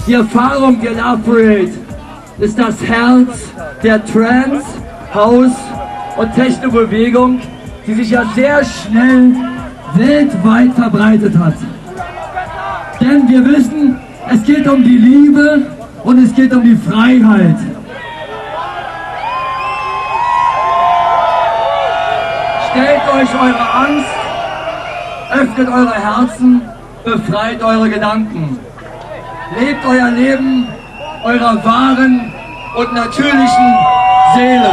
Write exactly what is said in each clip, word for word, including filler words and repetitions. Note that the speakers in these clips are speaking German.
Die Erfahrung der Love Parade ist das Herz der Trance, House und Techno-Bewegung, die sich ja sehr schnell weltweit verbreitet hat. Denn wir wissen, es geht um die Liebe und es geht um die Freiheit. Stellt euch eure Angst, öffnet eure Herzen, befreit eure Gedanken. Lebt euer Leben eurer wahren und natürlichen Seele.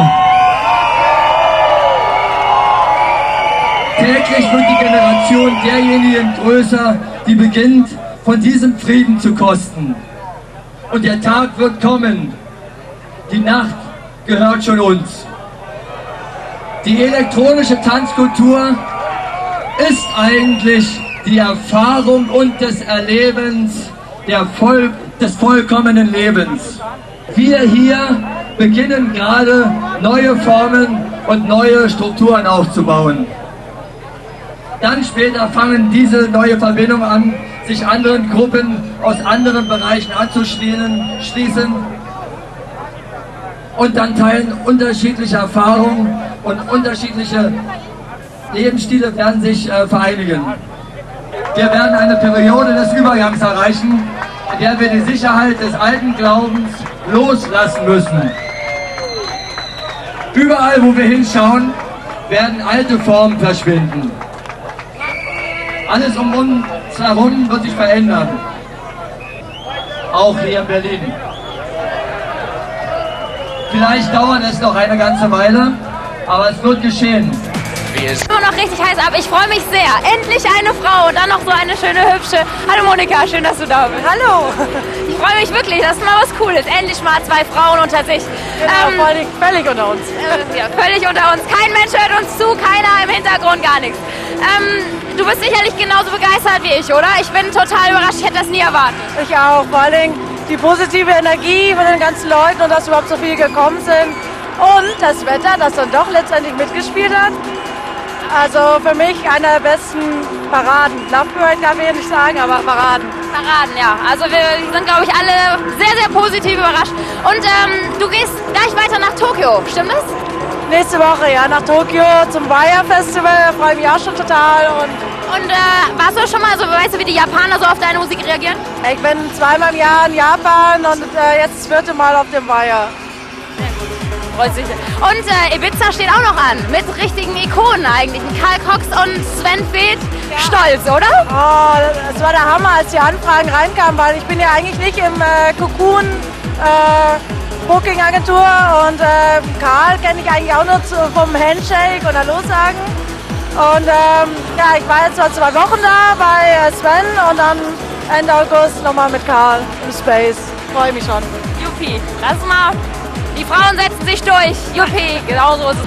Täglich wird die Generation derjenigen größer, die beginnt, von diesem Frieden zu kosten. Und der Tag wird kommen. Die Nacht gehört schon uns. Die elektronische Tanzkultur ist eigentlich die Erfahrung und des Erlebens der Voll des vollkommenen Lebens. Wir hier beginnen gerade neue Formen und neue Strukturen aufzubauen. Dann später fangen diese neue Verbindungen an, sich anderen Gruppen aus anderen Bereichen anzuschließen schließen. Und dann teilen unterschiedliche Erfahrungen und unterschiedliche Lebensstile werden sich äh, vereinigen. Wir werden eine Periode des Übergangs erreichen, in der wir die Sicherheit des alten Glaubens loslassen müssen. Überall, wo wir hinschauen, werden alte Formen verschwinden. Alles um uns herum wird sich verändern. Auch hier in Berlin. Vielleicht dauert es noch eine ganze Weile, aber es wird geschehen. Immer noch richtig heiß ab. Ich freue mich sehr. Endlich eine Frau und dann noch so eine schöne, hübsche. Hallo Monika, schön, dass du da bist. Hallo. Ich freue mich wirklich, das ist mal was Cooles. Endlich mal zwei Frauen unter sich. Genau, ähm, völlig, völlig unter uns. Äh, ja, völlig unter uns. Kein Mensch hört uns zu, keiner im Hintergrund, gar nichts. Ähm, du bist sicherlich genauso begeistert wie ich, oder? Ich bin total überrascht, ich hätte das nie erwartet. Ich auch, vor allem die positive Energie von den ganzen Leuten und dass überhaupt so viele gekommen sind. Und das Wetter, das dann doch letztendlich mitgespielt hat. Also für mich einer der besten Paraden. Love Parade darf ich ja nicht sagen, aber Paraden. Paraden, ja. Also wir sind, glaube ich, alle sehr, sehr positiv überrascht. Und ähm, du gehst gleich weiter nach Tokio, stimmt das? Nächste Woche, ja, nach Tokio zum Wire Festival. Freue ich mich auch schon total. Und, und äh, warst du schon mal so, weißt du, wie die Japaner so auf deine Musik reagieren? Ich bin zweimal im Jahr in Japan und äh, jetzt das vierte Mal auf dem Wire. Und äh, Ibiza steht auch noch an, mit richtigen Ikonen eigentlich, mit Karl Cox und Sven Väth. Ja. Stolz, oder? Oh, das war der Hammer, als die Anfragen reinkamen, weil ich bin ja eigentlich nicht im äh, Cocoon äh, Booking Agentur und äh, Karl kenne ich eigentlich auch nur zu, vom Handshake und Hallo sagen. Und ähm, ja, ich war jetzt zwar zwei Wochen da bei äh, Sven und dann Ende August nochmal mit Karl im Space. Freue mich schon. Juppie, lass mal. Die Frauen setzen sich durch. Juppie, genau so ist es.